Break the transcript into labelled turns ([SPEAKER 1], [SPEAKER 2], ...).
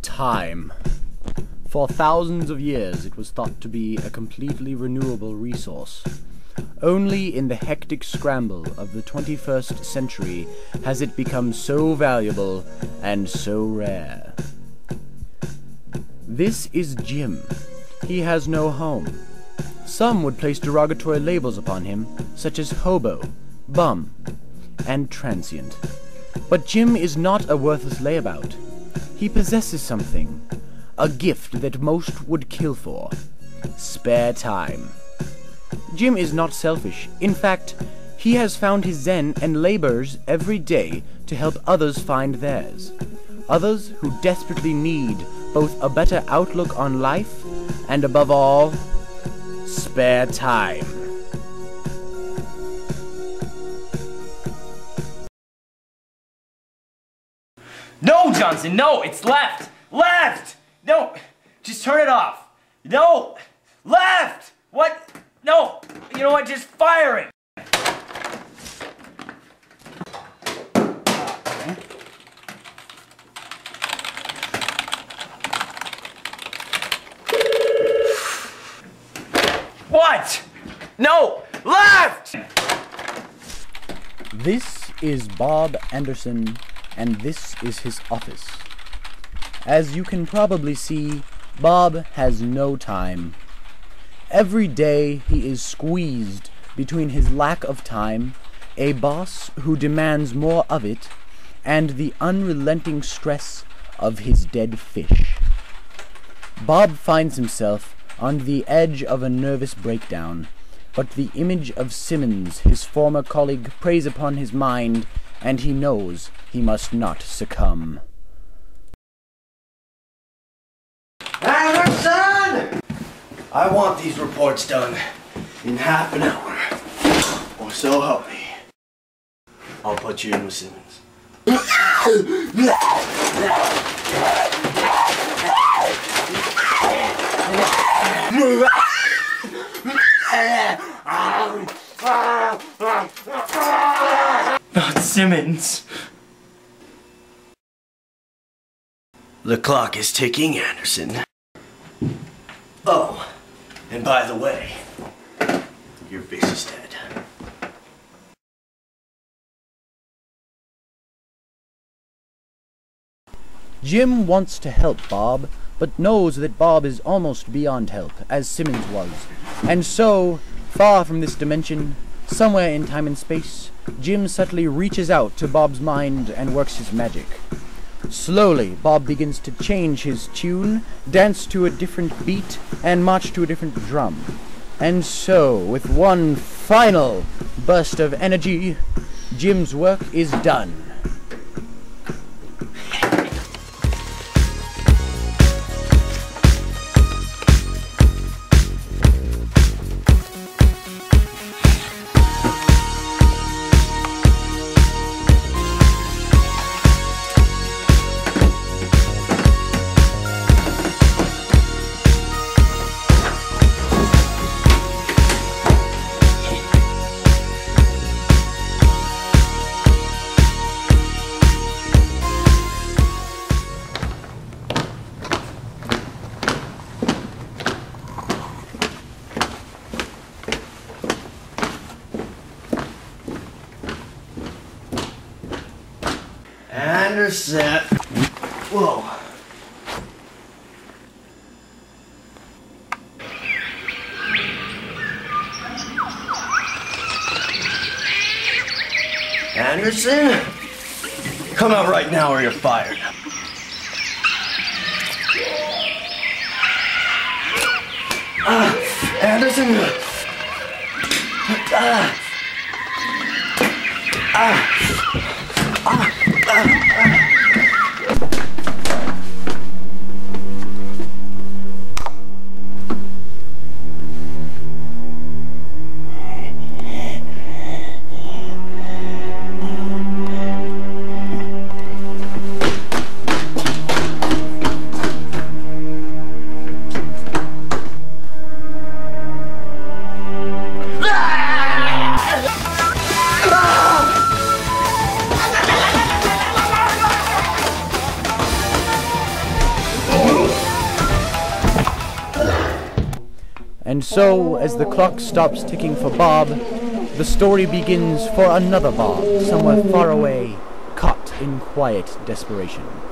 [SPEAKER 1] Time. For thousands of years it was thought to be a completely renewable resource. Only in the hectic scramble of the 21st century has it become so valuable and so rare. This is Jim. He has no home. Some would place derogatory labels upon him, such as hobo, bum, and transient. But Jim is not a worthless layabout. He possesses something, a gift that most would kill for: spare time. Jim is not selfish. In fact, he has found his zen and labors every day to help others find theirs. Others who desperately need both a better outlook on life and, above all, spare time.
[SPEAKER 2] No, Johnson, no, it's left! Left! No, just turn it off. No! Left! What? No! You know what? Just fire it! What? No! Left!
[SPEAKER 1] This is Bob Anderson, and this is his office. As you can probably see, Bob has no time. Every day he is squeezed between his lack of time, a boss who demands more of it, and the unrelenting stress of his dead fish. Bob finds himself on the edge of a nervous breakdown, but the image of Simmons, his former colleague, preys upon his mind, and he knows he must not succumb.
[SPEAKER 3] Anderson! I want these reports done in half an hour, or so help me. I'll put you in with Simmons.
[SPEAKER 2] Not Simmons.
[SPEAKER 3] The clock is ticking, Anderson. Oh, and by the way, your base is dead.
[SPEAKER 1] Jim wants to help Bob, but knows that Bob is almost beyond help, as Simmons was. And so, far from this dimension, somewhere in time and space, Jim subtly reaches out to Bob's mind and works his magic. Slowly, Bob begins to change his tune, dance to a different beat, and march to a different drum. And so, with one final burst of energy, Jim's work is done.
[SPEAKER 3] Anderson. Whoa. Anderson? Come out right now or you're fired. Anderson!
[SPEAKER 1] And so, as the clock stops ticking for Bob, the story begins for another Bob, somewhere far away, caught in quiet desperation.